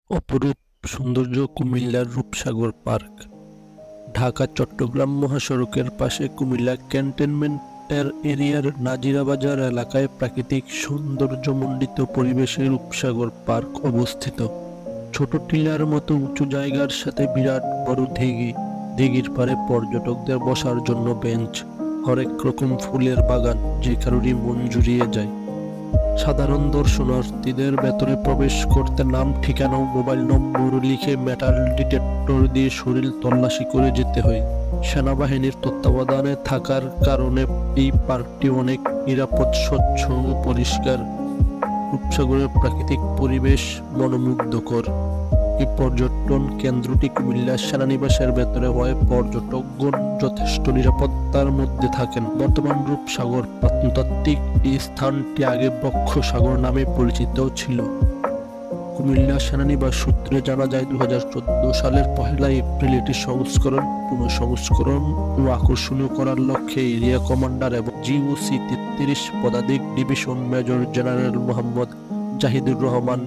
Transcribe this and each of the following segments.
অপরূপ সৌন্দর্য কুমিল্লার রূপসাগর পার্ক। ঢাকা চট্টগ্রাম মহাসড়কের পাশে কুমিল্লা ক্যান্টনমেন্টের এরিয়ার নাজিরা বাজার এলাকায় প্রাকৃতিক সৌন্দর্যমণ্ডিত পরিবেশে রূপসাগর পার্ক অবস্থিত। ছোট টিলার মতো উঁচু জায়গার সাথে বিরাট বড় দিঘির পাড়ে পর্যটকদের বসার জন্য বেঞ্চ, হরেক রকম ফুলের বাগান, যে কারোরই মন জুড়িয়ে যায়। সাধারণ দর্শনার্থীদের ভেতরে প্রবেশ করতে নাম, ঠিকানা ও মোবাইল নম্বর লিখে মেটাল ডিটেক্টর দিয়ে শরীর তল্লাশি করে যেতে হয়। সেনাবাহিনীর তত্ত্বাবধানে থাকার কারণে এই পার্কটি অনেক নিরাপদ, স্বচ্ছ ও পরিষ্কার। রূপসাগরের প্রাকৃতিক পরিবেশ মনোমুগ্ধকর। এই পর্যটন কেন্দ্রটি কুমিল্লা সেনানিবাসের ভেতরে হওয়ায় পর্যটকগণ যথেষ্ট নিরাপত্তার মধ্যে থাকেন। বর্তমান রূপসাগর প্রত্নতাত্ত্বিক এই স্থানটি আগে বক্ষসাগর নামে পরিচিত ছিল। কুমিল্লা সেনানিবাস সূত্রে জানা যায় 2014 সালের 1 এপ্রিল এটি পুনঃসংস্করণ ও আকর্ষণীয় করার লক্ষ্যে এরিয়া কমান্ডার এবং জিওসি 33 পদাতিক division major general Mohammad Zahidur Rahman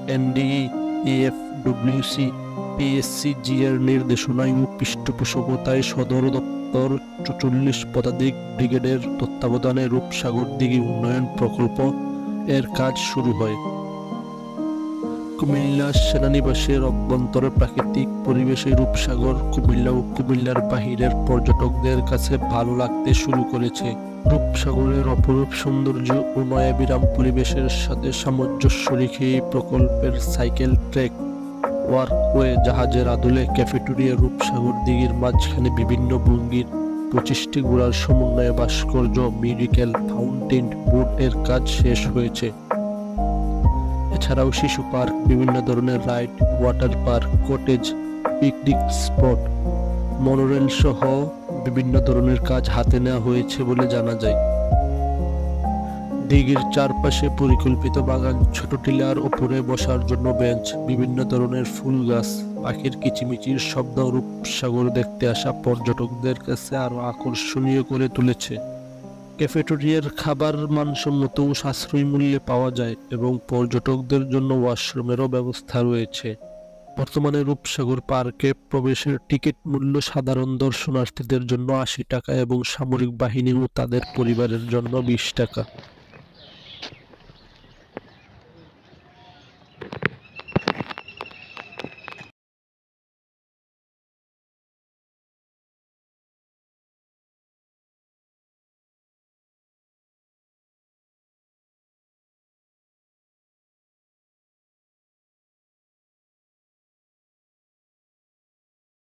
NDEFWC PSCG এর নির্দেশনায় ও পৃষ্ঠপোষকতায় সদর দপ্তর 44 পদাতিক ব্রিগেডের তত্ত্বাবধানে রূপসাগর দিঘি উন্নয়ন প্রকল্প এর কাজ শুরু হয়। কুমিল্লা সেনানিবাসের অভ্যন্তরে প্রাকৃতিক পরিবেশে রূপসাগর কুমিল্লা ও কুমিল্লার বাহিরের পর্যটকদের কাছে ভালো লাগতে শুরু করেছে। রূপসাগরের অপরূপ সৌন্দর্য ও নয়াবিরাম পরিবেশের সাথে সামঞ্জস্য রেখে এই প্রকল্পের সাইকেল ট্র্যাক, ওয়ার্কওয়ে, জাহাজের আদলে ক্যাফেটেরিয়া, রূপসাগর দিঘির মাঝখানে বিভিন্ন ভঙ্গির 25টি ঘোড়ার সমন্বয়ে ভাস্কর্য, মিউজিক্যাল ফাউন্টেন বোট এর কাজ শেষ হয়েছে। এছাড়াও শিশু পার্ক, বিভিন্ন ধরনের ride, water park, cottage, picnic spot, monorail সহ বিভিন্ন ধরনের কাজ হাতে নেওয়া হয়েছে বলে জানা যায়। দিঘির চারপাশে পরিকল্পিত বাগান, ছোট টিলার ওপরে বসার জন্য বেঞ্চ, বিভিন্ন ধরনের ফুল গাছ, পাখির কিচিমিচির শব্দ রূপসাগর দেখতে আসা পর্যটকদের কাছে আরো আকর্ষণীয় করে তুলেছে। ক্যাফেটেরিয়ার খাবার মানসম্মত ও সাশ্রয়ী মূল্যে পাওয়া যায় এবং পর্যটকদের জন্য ওয়াশরুমেরও ব্যবস্থা রয়েছে। বর্তমানে রূপসাগর পার্কে প্রবেশের টিকিট মূল্য সাধারণ দর্শনার্থীদের জন্য 80 টাকা এবং সামরিক বাহিনী ও তাদের পরিবারের জন্য 20 টাকা।